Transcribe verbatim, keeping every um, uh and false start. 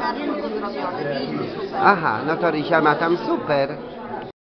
na rynku zrobione, miejsce super. Aha, no to Rysia ma tam super.